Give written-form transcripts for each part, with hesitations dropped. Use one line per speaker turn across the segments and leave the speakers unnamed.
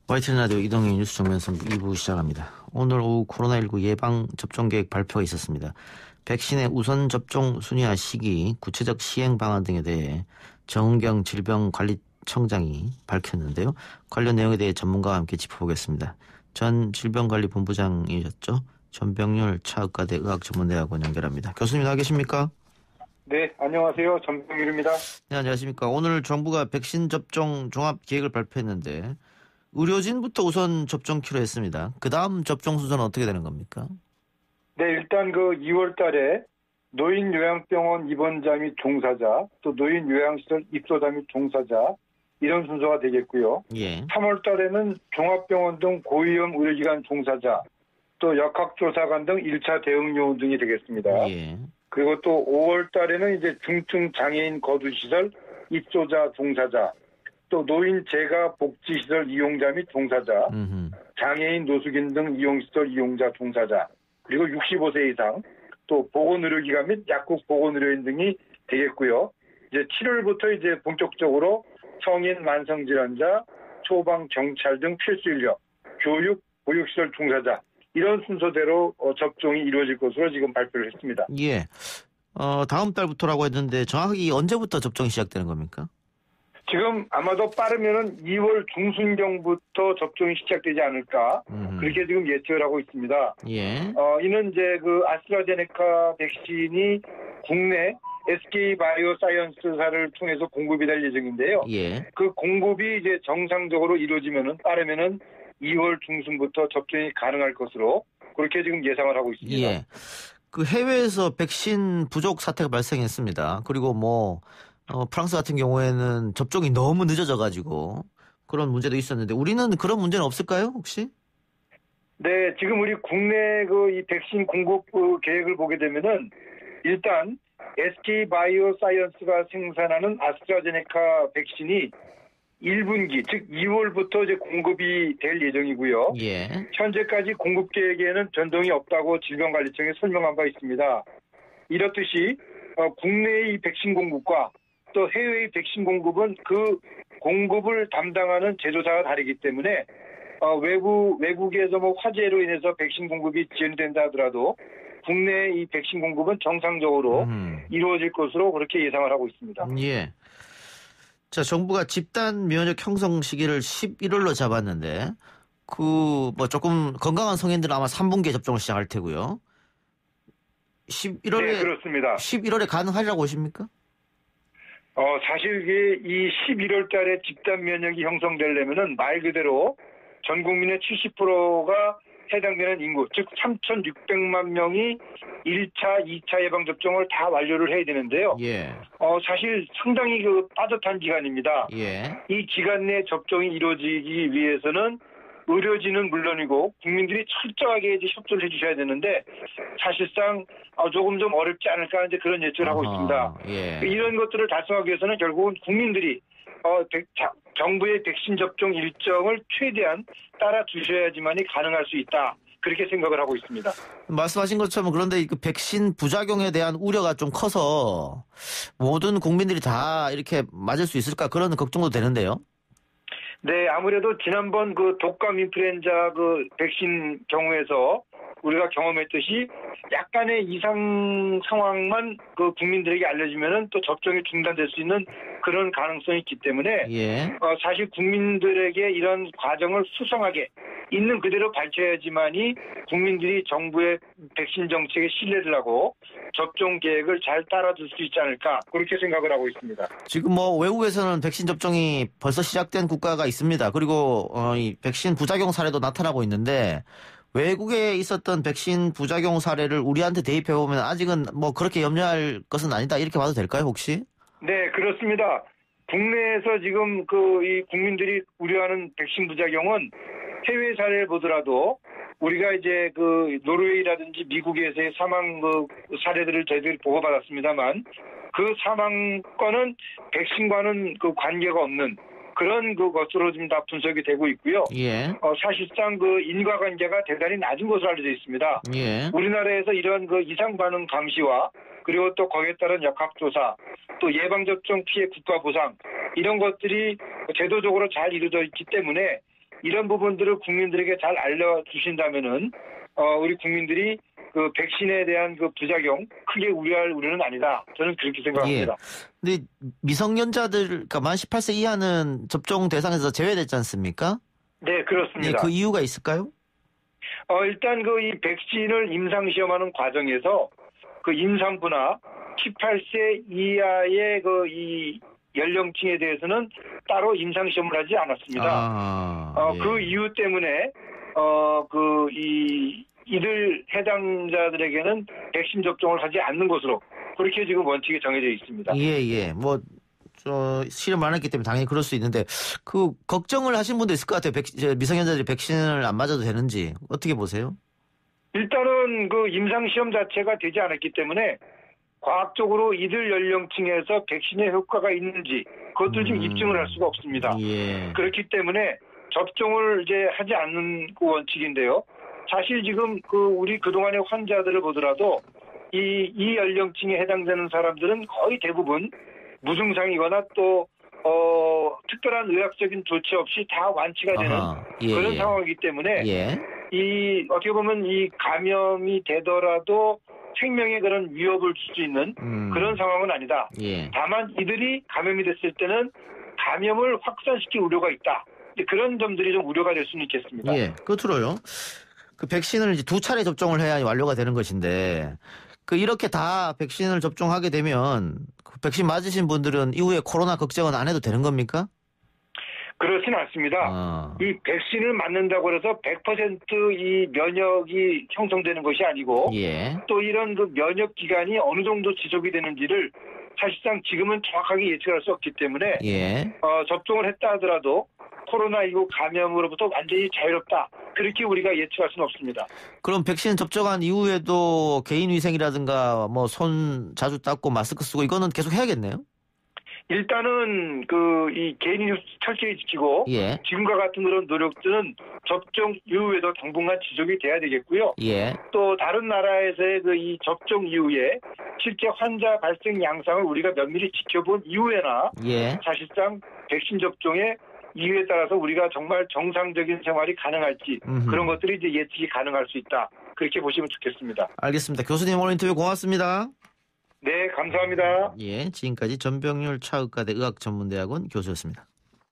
YTN 라디오 이동희 뉴스 정면선 2부 시작합니다. 오늘 오후 코로나19 예방 접종 계획 발표가 있었습니다. 백신의 우선 접종 순위와 시기, 구체적 시행 방안 등에 대해 정은경 질병관리청장이 밝혔는데요. 관련 내용에 대해 전문가와 함께 짚어보겠습니다. 전 질병관리본부장이셨죠. 전병률 차의과대 의학전문대학원 연결합니다. 교수님 나와 계십니까?
네, 안녕하세요. 전병률입니다.
네, 안녕하십니까. 오늘 정부가 백신 접종 종합 계획을 발표했는데 의료진부터 우선 접종키로 했습니다. 그 다음 접종 순서는 어떻게 되는 겁니까?
네, 일단 2월 달에 노인 요양병원 입원자 및 종사자, 또 노인 요양시설 입소자 및 종사자, 이런 순서가 되겠고요.
예.
3월 달에는 종합병원 등 고위험 의료기관 종사자, 또 역학조사관 등 1차 대응 요원 등이 되겠습니다.
예.
그리고 또 5월 달에는 이제 중증 장애인 거주시설 입소자 종사자, 또 노인 재가 복지시설 이용자 및 종사자, 장애인 노숙인 등 이용시설 이용자 종사자, 그리고 65세 이상, 또 보건의료기관 및 약국 보건의료인 등이 되겠고요. 이제 7월부터 이제 본격적으로 성인 만성질환자, 소방, 경찰 등 필수 인력, 교육, 보육시설 종사자, 이런 순서대로 접종이 이루어질 것으로 지금 발표를 했습니다.
예. 다음 달부터라고 했는데 정확히 언제부터 접종이 시작되는 겁니까?
지금 아마도 빠르면은 2월 중순경부터 접종이 시작되지 않을까, 그렇게 지금 예측을 하고 있습니다.
예.
이는 이제 아스트라제네카 백신이 국내 SK 바이오사이언스사를 통해서 공급이 될 예정인데요.
예.
그 공급이 이제 정상적으로 이루어지면은 빠르면은 2월 중순부터 접종이 가능할 것으로 그렇게 지금 예상을 하고 있습니다.
예. 그 해외에서 백신 부족 사태가 발생했습니다. 그리고 프랑스 같은 경우에는 접종이 너무 늦어져가지고 그런 문제도 있었는데 우리는 그런 문제는 없을까요, 혹시?
네, 지금 우리 국내 이 백신 공급 계획을 보게 되면은 일단 SK 바이오사이언스가 생산하는 아스트라제네카 백신이 1분기, 즉 2월부터 이제 공급이 될 예정이고요.
예.
현재까지 공급 계획에는 변동이 없다고 질병관리청에 설명한 바 있습니다. 이렇듯이 국내의 백신 공급과 또 해외의 백신 공급은 그 공급을 담당하는 제조사가 다르기 때문에 외국에서 화재로 인해서 백신 공급이 지연된다 하더라도 국내 이 백신 공급은 정상적으로 이루어질 것으로 그렇게 예상을 하고 있습니다.
예. 자, 정부가 집단 면역 형성 시기를 11월로 잡았는데 조금 건강한 성인들은 아마 3분기에 접종을 시작할 테고요. 11월에
네, 그렇습니다.
11월에 가능하리라고 보십니까?
사실 이 11월 달에 집단 면역이 형성되려면은 말 그대로 전 국민의 70%가 해당되는 인구, 즉 3,600만 명이 1차, 2차 예방접종을 다 완료를 해야 되는데요.
예.
사실 상당히 빠듯한 기간입니다.
예.
이 기간 내 접종이 이루어지기 위해서는 의료진은 물론이고 국민들이 철저하게 이제 협조를 해주셔야 되는데 사실상 조금 좀 어렵지 않을까 이제 그런 예측을 하고 있습니다.
예.
이런 것들을 달성하기 위해서는 결국은 국민들이 정부의 백신 접종 일정을 최대한 따라 주셔야지만이 가능할 수 있다. 그렇게 생각을 하고 있습니다.
말씀하신 것처럼 그런데 그 백신 부작용에 대한 우려가 좀 커서 모든 국민들이 다 이렇게 맞을 수 있을까 그런 걱정도 되는데요.
네, 아무래도 지난번 독감 인플루엔자 백신 경우에서 우리가 경험했듯이 약간의 이상 상황만 국민들에게 알려지면은 또 접종이 중단될 수 있는 그런 가능성이 있기 때문에
예.
사실 국민들에게 이런 과정을 수성하게 있는 그대로 밝혀야지만이 국민들이 정부의 백신 정책에 신뢰를 하고 접종 계획을 잘 따라줄 수 있지 않을까 그렇게 생각을 하고 있습니다.
지금 외국에서는 백신 접종이 벌써 시작된 국가가 있습니다. 그리고 이 백신 부작용 사례도 나타나고 있는데 외국에 있었던 백신 부작용 사례를 우리한테 대입해 보면 아직은 그렇게 염려할 것은 아니다 이렇게 봐도 될까요, 혹시?
네, 그렇습니다. 국내에서 지금 이 국민들이 우려하는 백신 부작용은 해외 사례를 보더라도 우리가 이제 노르웨이라든지 미국에서의 사망 사례들을 저희들이 보고받았습니다만 그 사망 건은 백신과는 관계가 없는 그런 것으로 지금 다 분석이 되고 있고요.
예.
사실상 인과관계가 대단히 낮은 것으로 알려져 있습니다.
예.
우리나라에서 이런 이상 반응 감시와 그리고 또 거기에 따른 역학조사, 또 예방접종 피해 국가보상 이런 것들이 제도적으로 잘 이루어져 있기 때문에 이런 부분들을 국민들에게 잘 알려주신다면은 우리 국민들이 그 백신에 대한 그 부작용 크게 우려할 우려는 아니다. 저는 그렇게 생각합니다.
근데 미성년자들, 그러니까 만 18세 이하는 접종 대상에서 제외됐지 않습니까?
네, 그렇습니다.
예, 그 이유가 있을까요?
일단 그 이 백신을 임상 시험하는 과정에서 그 임산부나 18세 이하의 그 이 연령층에 대해서는 따로 임상 시험을 하지 않았습니다.
예.
그 이유 때문에 이들 해당자들에게는 백신 접종을 하지 않는 것으로 그렇게 지금 원칙이 정해져 있습니다.
예. 실험 안 했기 때문에 당연히 그럴 수 있는데, 그, 걱정을 하신 분도 있을 것 같아요. 미성년자들이 백신을 안 맞아도 되는지. 어떻게 보세요?
일단은 그 임상시험 자체가 되지 않았기 때문에 과학적으로 이들 연령층에서 백신의 효과가 있는지 그것도 지금 입증을 할 수가 없습니다.
예.
그렇기 때문에 접종을 이제 하지 않는 그 원칙인데요. 사실 지금 우리 그동안의 환자들을 보더라도 이 연령층에 해당되는 사람들은 거의 대부분 무증상이거나 또 특별한 의학적인 조치 없이 다 완치가 되는 그런 상황이기 때문에 이 어떻게 보면 이 감염이 되더라도 생명에 그런 위협을 줄 수 있는 그런 상황은 아니다. 다만 이들이 감염이 됐을 때는 감염을 확산시킬 우려가 있다. 그런 점들이 좀 우려가 될 수는 있겠습니다.
끝으로요. 그 백신을 이제 2차례 접종을 해야 완료가 되는 것인데, 이렇게 다 백신을 접종하게 되면 그 백신 맞으신 분들은 이후에 코로나 걱정은 안 해도 되는 겁니까?
그렇진 않습니다. 이 백신을 맞는다고 해서 100% 이 면역이 형성되는 것이 아니고 또 이런 그 면역 기간이 어느 정도 지속이 되는지를 사실상 지금은 정확하게 예측할 수 없기 때문에 접종을 했다 하더라도 코로나19 감염으로부터 완전히 자유롭다. 그렇게 우리가 예측할 수는 없습니다.
그럼 백신 접종한 이후에도 개인위생이라든가 뭐 손 자주 닦고 마스크 쓰고 이거는 계속 해야겠네요?
일단은 이 개인이 철저히 지키고 지금과 같은 그런 노력들은 접종 이후에도 당분간 지속이 돼야 되겠고요. 또 다른 나라에서의 이 접종 이후에 실제 환자 발생 양상을 우리가 면밀히 지켜본 이후에나 사실상 백신 접종의 이유에 따라서 우리가 정말 정상적인 생활이 가능할지 그런 것들이 이제 예측이 가능할 수 있다. 그렇게 보시면 좋겠습니다.
알겠습니다. 교수님 오늘 인터뷰 고맙습니다.
네, 감사합니다.
지금까지 전병률 차의과대 의학전문대학원 교수였습니다.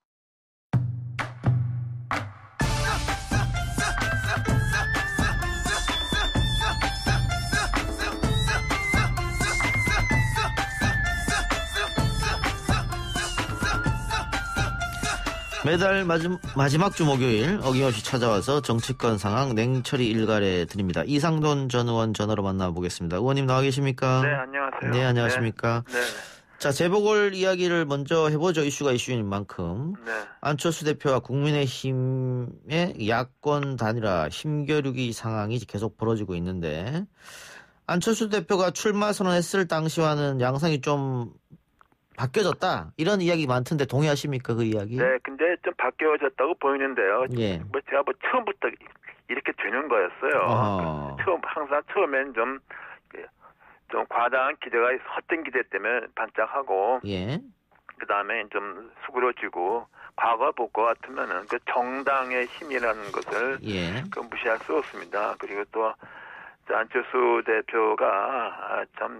매달 마지막 주 목요일 어김없이 찾아와서 정치권 상황 냉철히 일갈해 드립니다. 이상돈 전 의원 전화로 만나보겠습니다. 의원님 나와 계십니까?
네, 안녕하세요.
네, 안녕하십니까?
네.
자, 재보궐 이야기를 먼저 해보죠. 이슈가 이슈인 만큼. 안철수 대표와 국민의힘의 야권 단일화 힘겨루기 상황이 계속 벌어지고 있는데, 안철수 대표가 출마 선언했을 당시와는 양상이 좀 바뀌어졌다. 이런 이야기 많던데 동의하십니까? 그 이야기?
네, 근데 좀 바뀌어졌다고 보이는데요. 제가 처음부터 이렇게 되는 거였어요. 항상 처음엔 좀 과다한 기대가 헛된 기대 때문에 반짝하고, 그 다음에 좀 수그러지고, 과거 볼 것 같으면은 그 정당의 힘이라는 것을 무시할 수 없습니다. 그리고 또 안철수 대표가 참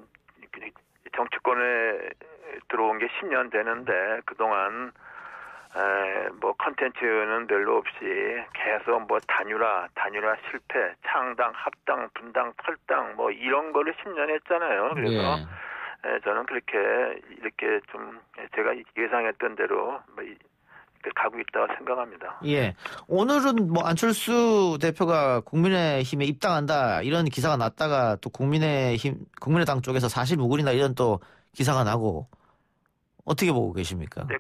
정치권에 들어온 게 10년 되는데 그동안 컨텐츠는 별로 없이 계속 단일화 실패, 창당, 합당, 분당, 탈당 이런 거를 10년 했잖아요. 그래서 저는 그렇게 이렇게 좀 제가 예상했던 대로 가고 있다고 생각합니다.
오늘은 안철수 대표가 국민의힘에 입당한다 이런 기사가 났다가 또 국민의당 쪽에서 사실무근이다 이런 또 기사가 나고 어떻게 보고 계십니까?
네,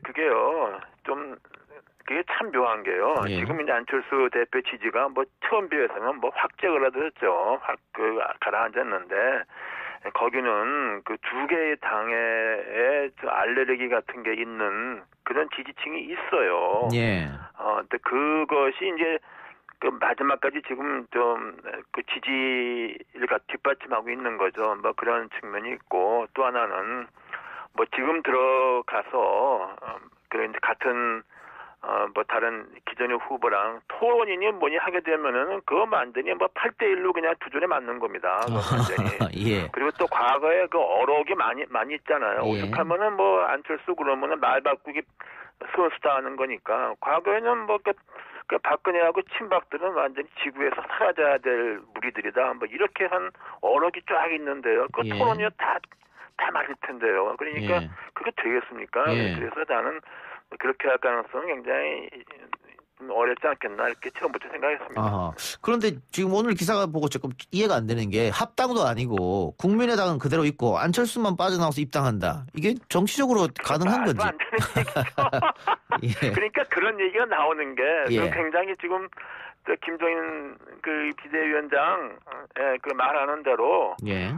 그게 참 묘한 게요. 지금 이제 안철수 대표 지지가 처음 비해서는 확 째그라들었죠. 확 가라앉았는데 거기는 그 두 개의 당에 알레르기 같은 게 있는 그런 지지층이 있어요. 근데 그것이 이제 마지막까지 지금 좀 지지를 뒷받침하고 있는 거죠. 그런 측면이 있고 또 하나는 지금 들어가서 이제 같은 뭐 다른 기존의 후보랑 토론이니 뭐니 하게 되면은 그거 완전히 뭐 8대1로 그냥 두 줄에 맞는 겁니다. 완전히.
예.
그리고 또 과거에 그 어록이 많이 있잖아요.
예.
오죽하면은 뭐 안철수 그러면은 말 바꾸기 선수다 하는 거니까. 과거에는 뭐 그 박근혜하고 친박들은 완전히 지구에서 사라져야 될 무리들이다. 뭐 이렇게 한 어록이 쫙 있는데요. 그
예.
토론이 다 맞을 텐데요. 그러니까
예.
그게 되겠습니까?
예.
그래서 나는 그렇게 할 가능성은 굉장히 어렵지 않겠나 이렇게 처음부터 생각했습니다.
아하. 그런데 지금 오늘 기사가 보고 조금 이해가 안 되는 게 합당도 아니고 국민의당은 그대로 있고 안철수만 빠져나와서 입당한다. 이게 정치적으로 가능한 건지.
안 되는 얘기죠.
예.
그러니까 그런 얘기가 나오는 게
예.
굉장히 지금 김종인 그 비대위원장 그 말하는 대로
예.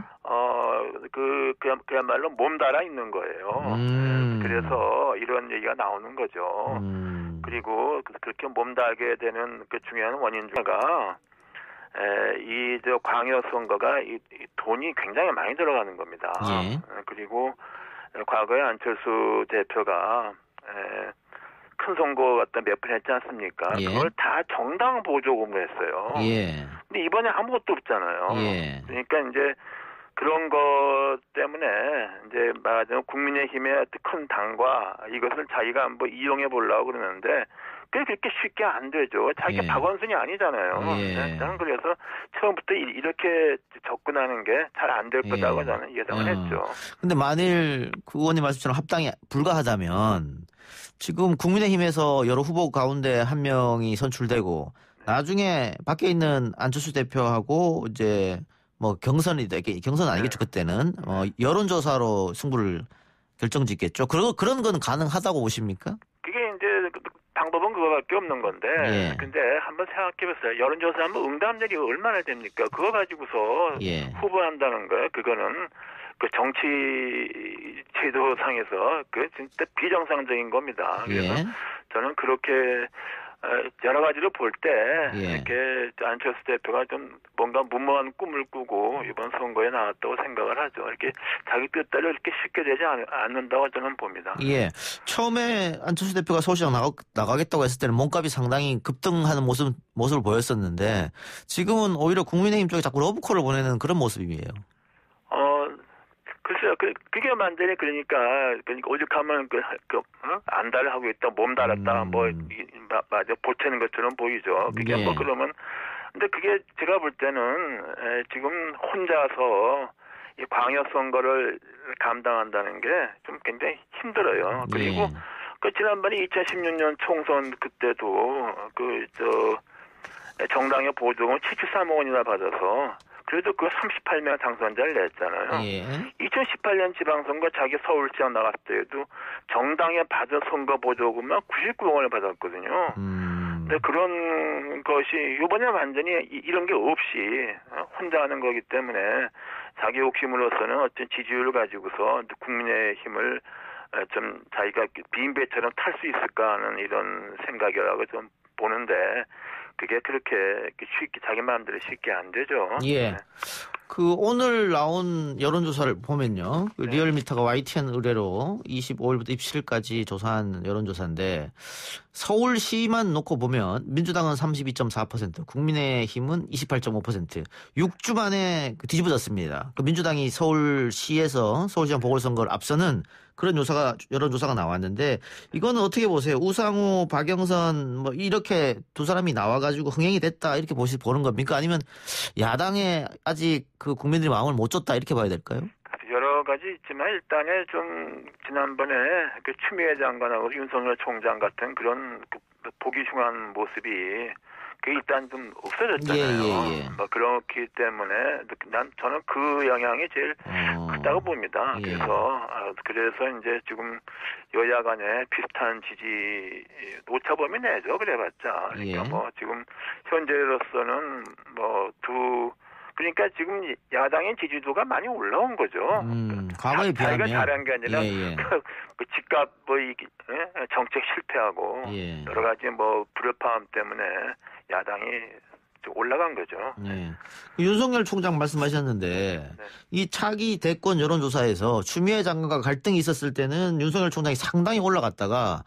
그야말로 몸달아 있는 거예요. 그래서 이런 얘기가 나오는 거죠. 그리고 그렇게 몸달게 되는 그 중요한 원인 중에 하나가 저 광역 선거가 이 돈이 굉장히 많이 들어가는 겁니다.
예.
그리고 과거에 안철수 대표가 큰 선거 갖다 몇 번 했지 않습니까?
예.
그걸 다 정당 보조금으로 했어요.
예.
근데 이번에 아무것도 없잖아요.
예.
그러니까 이제 그런 것 때문에 이제 말하자면 국민의힘의 큰 당과 이것을 자기가 한번 이용해 보려고 그러는데 그게 그렇게 쉽게 안 되죠. 자기가
예.
박원순이 아니잖아요.
예.
저는 그래서 처음부터 이렇게 접근하는 게 잘 안 될 거다고
예.
저는 예상을 했죠.
근데 만일 그 의원님 말씀처럼 합당이 불가하다면 지금 국민의힘에서 여러 후보 가운데 한 명이 선출되고 나중에 밖에 있는 안철수 대표하고 이제 뭐 경선은 아니겠죠. 그때는 여론조사로 승부를 결정짓겠죠. 그런 건 가능하다고 보십니까?
그게 이제 방법은 그거밖에 없는 건데,
예.
근데 한번 생각해보세요. 여론조사하면 응답률이 얼마나 됩니까? 그거 가지고서
예.
후보한다는 거예요. 그거는 그 정치 제도상에서 그 진짜 비정상적인 겁니다. 그래서
예.
저는 그렇게 여러 가지로 볼 때
예.
이렇게 안철수 대표가 좀 뭔가 무모한 꿈을 꾸고 이번 선거에 나왔다고 생각을 하죠. 이렇게 자기 뜻대로 이렇게 쉽게 되지 않는다고 저는 봅니다.
예. 처음에 안철수 대표가 서울시장 나가겠다고 했을 때는 몸값이 상당히 급등하는 모습을 보였었는데 지금은 오히려 국민의힘 쪽에 자꾸 러브콜을 보내는 그런 모습이에요.
글쎄요, 그게 완전히 그러니까 오죽하면 안달을 하고 있다, 몸달았다, 맞아, 보채는 것처럼 보이죠. 그게
예.
뭐 그러면, 근데 그게 제가 볼 때는, 지금 혼자서 이 광역 선거를 감당한다는 게 좀 굉장히 힘들어요. 그리고
예.
지난번에 2016년 총선 그때도 정당의 보조금 73억 원이나 받아서 그래도 그 38명 당선자를 냈잖아요.
예.
2018년 지방선거 자기 서울시장 나갔을 때에도 정당에 받은 선거 보조금만 99억 원을 받았거든요. 근데 그런 것이 이번에 완전히 이런 게 없이 혼자 하는 거기 때문에 자기 욕심으로서는 어떤 지지율을 가지고서 국민의힘을 좀 자기가 비인배처럼 탈 수 있을까 하는 이런 생각이라고 좀 보는데 그게 그렇게 쉽게 자기 마음대로 쉽게 안 되죠.
예.
네.
그 오늘 나온 여론조사를 보면요. 그
네.
리얼미터가 YTN 의뢰로 25일부터 27일까지 조사한 여론조사인데 서울시만 놓고 보면 민주당은 32.4%, 국민의힘은 28.5%, 6주 만에 뒤집어졌습니다. 그 민주당이 서울시에서 서울시장 보궐선거를 앞서는 그런 여론조사가 나왔는데 이거는 어떻게 보세요? 우상호, 박영선 뭐 이렇게 두 사람이 나와가지고 흥행이 됐다 이렇게 보는 겁니까? 아니면 야당에 아직 그 국민들이 마음을 못 줬다 이렇게 봐야 될까요?
여러 가지 있지만 일단은 좀 지난번에 그 추미애 장관하고 윤석열 총장 같은 그런 보기 흉한 모습이 그게 일단 좀 없어졌잖아요.
예.
뭐 그렇기 때문에 저는 그 영향이 제일 크다고 봅니다.
예.
그래서 이제 지금 여야 간에 비슷한 지지 오차범위 내죠. 그래봤자. 그러니까
예.
뭐 지금 현재로서는 그러니까 지금 야당의 지지도가 많이 올라온 거죠.
과거에 비하면
자기가 잘한 게 아니라
예.
그 집값 정책 실패하고
예.
여러 가지 불협화음 때문에 야당이 좀 올라간 거죠.
네. 윤석열 총장 말씀하셨는데 이 차기 대권 여론조사에서 추미애 장관과 갈등이 있었을 때는 윤석열 총장이 상당히 올라갔다가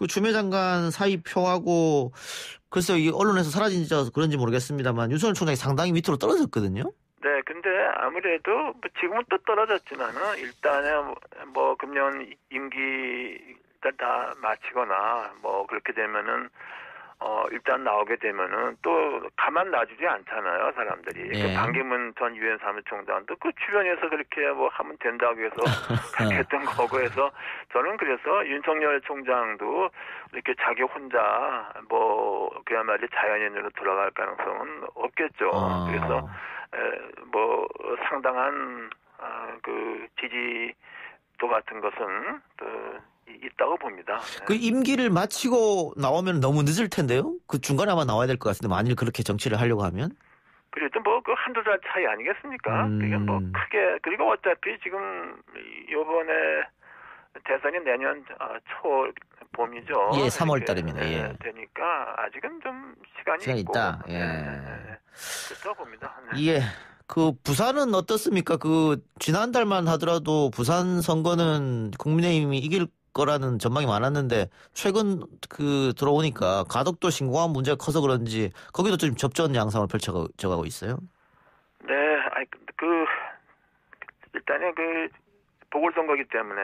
그 추미애 장관 사의표하고 글쎄요, 이 언론에서 사라진지 그런지 모르겠습니다만 윤석열 총장이 상당히 밑으로 떨어졌거든요.
네, 근데 아무래도 뭐 지금은 또 떨어졌지만은 일단은 뭐 금년 임기 다 마치거나 뭐 그렇게 되면은 일단 나오게 되면은 또 가만 놔주지 않잖아요, 사람들이.
예.
그 반기문 전 유엔 사무총장도 그 주변에서 그렇게 뭐 하면 된다고 해서 그렇게 했던 거고 해서 저는 그래서 윤석열 총장도 이렇게 자기 혼자 뭐 그야말로 자연인으로 돌아갈 가능성은 없겠죠. 그래서 뭐 상당한 그 지지도 같은 것은 또 있다고 봅니다.
그 임기를 마치고 나오면 너무 늦을 텐데요? 그 중간에 아마 나와야 될 것 같은데 만일 그렇게 정치를 하려고 하면?
그래도 뭐 그 한두 달 차이 아니겠습니까? 그게 뭐 크게 그리고 어차피 지금 요번에 대선이 내년 초 봄이죠.
예, 3월 달입니다. 예.
되니까 아직은 좀 시간이 있고.
있다. 예.
그렇다고 봅니다. 네.
예. 그 부산은 어떻습니까? 그 지난달만 하더라도 부산 선거는 국민의힘이 이길 거라는 전망이 많았는데 최근 그 들어오니까 가덕도 신공항 문제가 커서 그런지 거기도 좀 접전 양상을 펼쳐가고 있어요.
네, 그 일단은 그 보궐선거기 때문에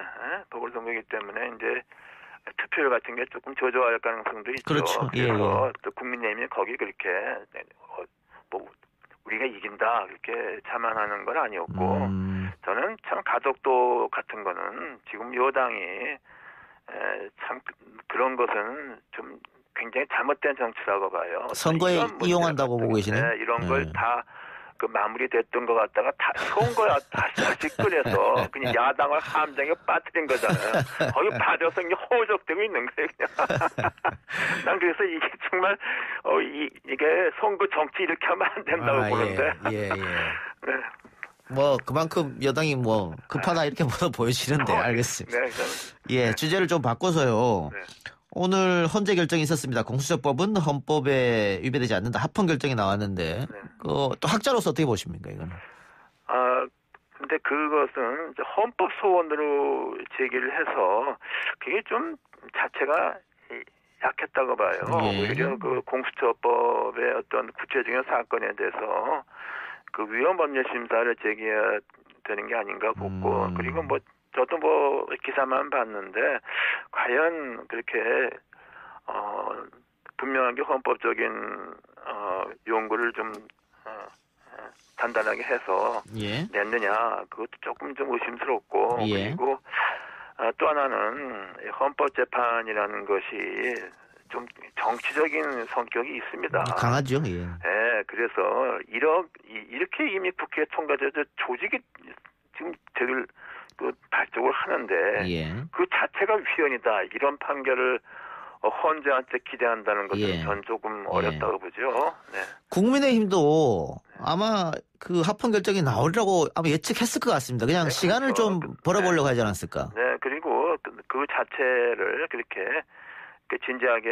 이제 투표율 같은 게 조금 저조할 가능성도 있죠.
그렇죠.
그래서 또 국민의힘이 거기 그렇게 뭐 우리가 이긴다 그렇게 자만하는 건 아니었고 저는 참 가덕도 같은 거는 지금 여당이 참 그런 것은 좀 굉장히 잘못된 정치라고 봐요.
선거에 이용한다고 보고 계시네요.
이런 걸 다 그 마무리됐던 것 같다가 다 선거야 다시 꺼내서 그냥 야당을 함정에 빠뜨린 거잖아요. 거기 빠져서 그냥 허우적대고 있는 거예요. 그냥. 난 그래서 이게 정말 이게 선거 정치 이렇게 하면 안 된다고 보는데.
예.
네.
뭐 그만큼 여당이 뭐 급하다 이렇게 보여지는데 알겠습니다.
네,
예, 주제를 좀 바꿔서요.
네.
오늘 헌재 결정이 있었습니다. 공수처법은 헌법에 위배되지 않는다. 합헌 결정이 나왔는데 또 학자로서 어떻게 보십니까 이거는?
근데 그것은 이제 헌법 소원으로 제기를 해서 그게 좀 자체가 약했다고 봐요.
예.
오히려 그 공수처법의 어떤 구체적인 사건에 대해서 그 위헌법률 심사를 제기해야 되는 게 아닌가 보고 그리고 뭐 저도 뭐 기사만 봤는데 과연 그렇게 분명하게 헌법적인 요구를 좀 단단하게 해서 냈느냐 그것도 조금 좀 의심스럽고 그리고 또 하나는 헌법재판이라는 것이 좀 정치적인 성격이 있습니다.
강하죠. 예.
네, 그래서 이렇게 이미 국회에 통과돼서 조직이 지금 저를 그 발족을 하는데 그 자체가 위헌이다 이런 판결을 헌재한테 기대한다는 것은 전 조금 어렵다고 보죠. 네.
국민의힘도 아마 그 합헌 결정이 나오리라고 아마 예측했을 것 같습니다. 그냥 시간을 좀 벌어보려고 하지 않았을까?
네, 그리고 그 자체를 그렇게 진지하게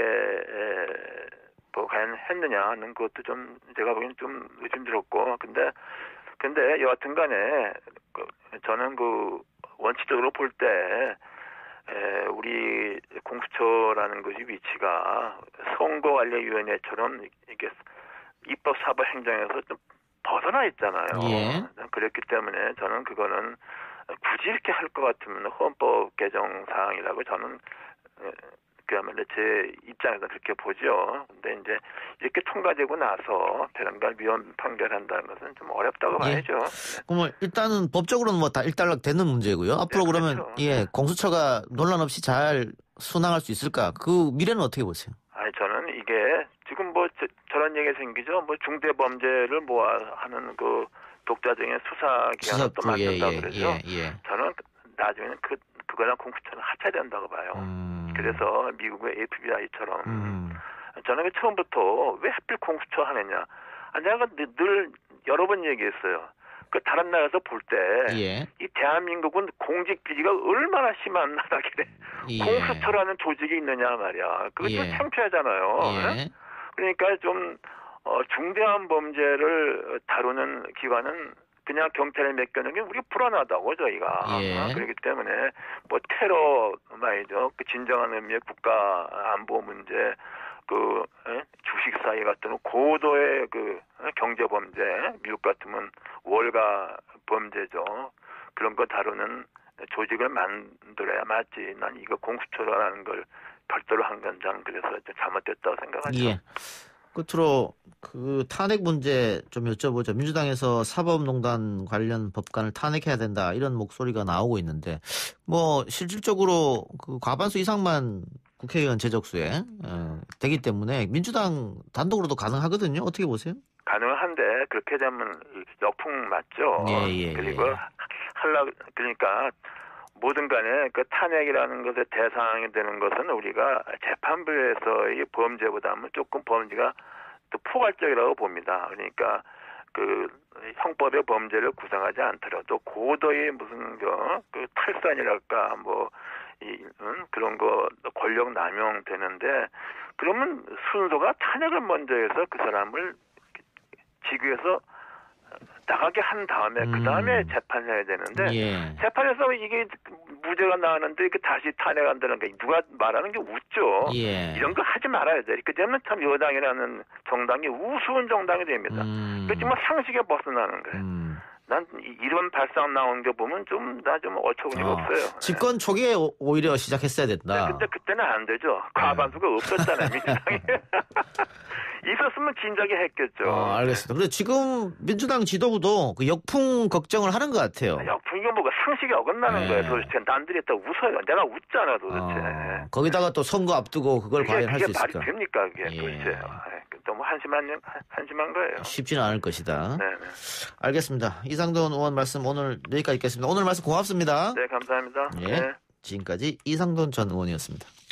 뭐 과연 했느냐는 것도 좀 제가 보기엔 좀 의심스럽고 근데 여하튼 간에 저는 그 원칙적으로 볼 때 우리 공수처라는 것이 위치가 선거관리위원회처럼 이게 입법, 사법, 행정에서 좀 벗어나 있잖아요. 그렇기 때문에 저는 그거는 굳이 이렇게 할 것 같으면 헌법 개정 사항이라고 저는 그야말로 제 입장에서 그렇게 보죠. 근데 이제 이렇게 통과되고 나서 배란간 위헌 판결한다는 것은 좀 어렵다고 봐야죠.
그럼 일단은 법적으로는 뭐 다 일단락 되는 문제고요. 앞으로 그러면
그렇죠.
공수처가 논란 없이 잘 순항할 수 있을까? 그 미래는 어떻게 보세요?
저는 이게 지금 뭐 저런 얘기가 생기죠. 뭐 중대 범죄를 모아하는 그 독자적인 수사기관을 또 만든다 그러죠. 저는 나중에는 그거랑 공수처는 합쳐된다고 봐요. 그래서 미국의 FBI처럼 저는 처음부터 왜 하필 공수처 하느냐. 내가 늘 여러 번 얘기했어요. 그 다른 나라에서 볼 때 이 대한민국은 공직 비리가 얼마나 심한 나라길래 공수처라는 조직이 있느냐 말이야. 그거 좀 창피하잖아요. 그러니까 좀 중대한 범죄를 다루는 기관은 그냥 경찰에 맡겨놓은 게 우리가 불안하다고 저희가.
예.
그렇기 때문에 뭐 테러 말이죠. 그 진정한 의미의 국가 안보 문제, 그 주식 사기 같은 고도의 그 경제 범죄, 미국 같으면 월가 범죄죠. 그런 거 다루는 조직을 만들어야 맞지. 난 이거 공수처라는 걸 별도로 한 건장 그래서 좀 잘못됐다고 생각하죠.
예. 끝으로 그 탄핵 문제 좀 여쭤보죠. 민주당에서 사법농단 관련 법관을 탄핵해야 된다 이런 목소리가 나오고 있는데 뭐 실질적으로 그 과반수 이상만 국회의원 제적수에 되기 때문에 민주당 단독으로도 가능하거든요. 어떻게 보세요?
가능한데 그렇게 되면 역풍 맞죠. 그리고 그러니까 뭐든 간에 그 탄핵이라는 것의 대상이 되는 것은 우리가 재판부에서의 범죄보다는 조금 범죄가 또 포괄적이라고 봅니다. 그러니까 그 형법의 범죄를 구성하지 않더라도 고도의 무슨 그 탈선이랄까 뭐 그런 거 권력 남용 되는데 그러면 순서가 탄핵을 먼저 해서 그 사람을 직위에서 나가게 한 다음에 그 다음에 재판해야 되는데 재판에서 이게 무죄가 나왔는데 다시 탄핵한다는 게 누가 말하는 게 웃죠. 이런 거 하지 말아야 돼. 그러면 참 여당이라는 정당이 우스운 정당이 됩니다. 그렇지만 상식에 벗어나는 거예요. 난 이런 발상 나온 게 보면 나 좀 어처구니가 없어요.
집권 초기에 오히려 시작했어야 된다.
근데 그때는 안 되죠. 과반수가 없었잖아요, 민주당이. 있었으면 진작에 했겠죠.
알겠습니다. 그런데 지금 민주당 지도부도 그 역풍 걱정을 하는 것 같아요.
역풍이 뭐가 상식이 어긋나는 거예요. 도대체 남들이 또 웃어요. 내가 웃잖아 도대체.
거기다가 또 선거 앞두고 그걸 과연 할 수 있을까?
그게 말이 됩니까 그게 도대체. 너무 한심한 거예요.
쉽지는 않을 것이다.
네네.
알겠습니다. 이상돈 의원 말씀 오늘 여기까지 있겠습니다. 오늘 말씀 고맙습니다.
네, 감사합니다.
네. 지금까지 이상돈 전 의원이었습니다.